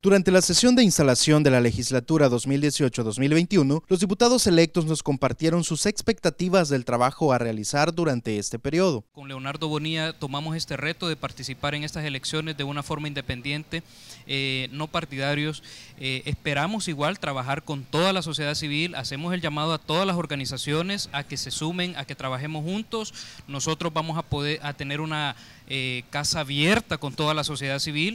Durante la sesión de instalación de la legislatura 2018-2021, los diputados electos nos compartieron sus expectativas del trabajo a realizar durante este periodo. Con Leonardo Bonilla tomamos este reto de participar en estas elecciones de una forma independiente, no partidarios. Esperamos igual trabajar con toda la sociedad civil, hacemos el llamado a todas las organizaciones a que se sumen, a que trabajemos juntos. Nosotros vamos a tener una casa abierta con toda la sociedad civil.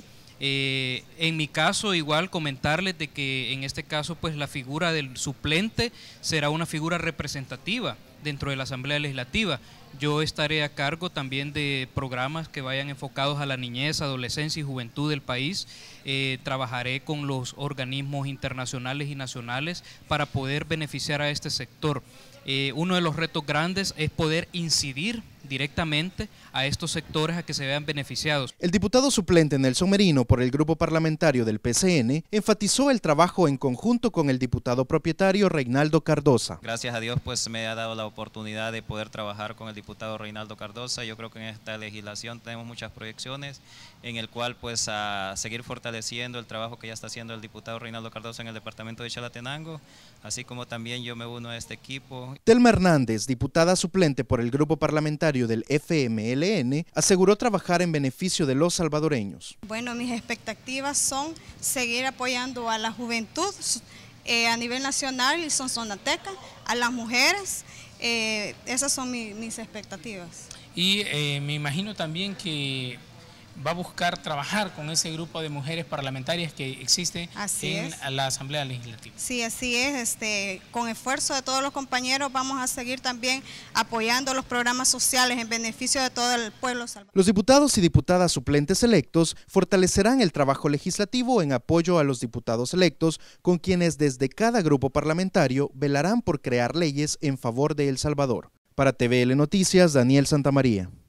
En mi caso igual comentarles de que en este caso pues la figura del suplente será una figura representativa dentro de la Asamblea Legislativa. Yo estaré a cargo también de programas que vayan enfocados a la niñez, adolescencia y juventud del país. Trabajaré con los organismos internacionales y nacionales para poder beneficiar a este sector. Uno de los retos grandes es poder incidir directamente a estos sectores a que se vean beneficiados. El diputado suplente Nelson Merino por el grupo parlamentario del PCN enfatizó el trabajo en conjunto con el diputado propietario Reinaldo Cardosa. Gracias a Dios pues me ha dado la oportunidad de poder trabajar con el diputado Reinaldo Cardosa. Yo creo que en esta legislación tenemos muchas proyecciones en el cual pues a seguir fortaleciendo el trabajo que ya está haciendo el diputado Reinaldo Cardosa en el departamento de Chalatenango, así como también yo me uno a este equipo. Telma Hernández, diputada suplente por el grupo parlamentario del FMLN, aseguró trabajar en beneficio de los salvadoreños. Bueno, mis expectativas son seguir apoyando a la juventud a nivel nacional y sonzonateca, a las mujeres, esas son mis expectativas. Y me imagino también que va a buscar trabajar con ese grupo de mujeres parlamentarias que existe en la Asamblea Legislativa. Sí, así es. Con esfuerzo de todos los compañeros vamos a seguir también apoyando los programas sociales en beneficio de todo el pueblo salvadoreño. Los diputados y diputadas suplentes electos fortalecerán el trabajo legislativo en apoyo a los diputados electos, con quienes desde cada grupo parlamentario velarán por crear leyes en favor de El Salvador. Para TVL Noticias, Daniel Santamaría.